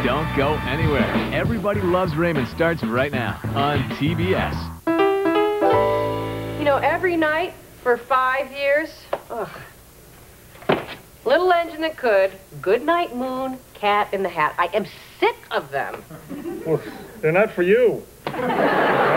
Don't go anywhere. Everybody Loves Raymond starts right now on TBS. You know, every night for 5 years, ugh. Little engine that could, good night moon, cat in the hat. I am sick of them. Well, they're not for you.